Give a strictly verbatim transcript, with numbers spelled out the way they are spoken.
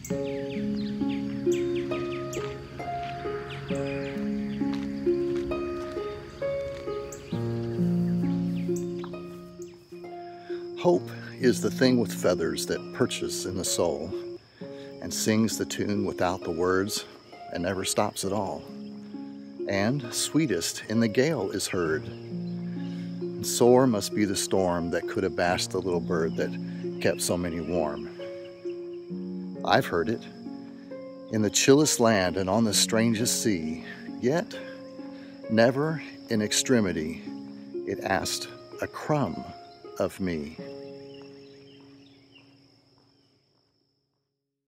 Hope is the thing with feathers that perches in the soul and sings the tune without the words and never stops at all. And sweetest in the gale is heard. And sore must be the storm that could abash the little bird that kept so many warm. I've heard it in the chillest land and on the strangest sea, yet never in extremity it asked a crumb of me.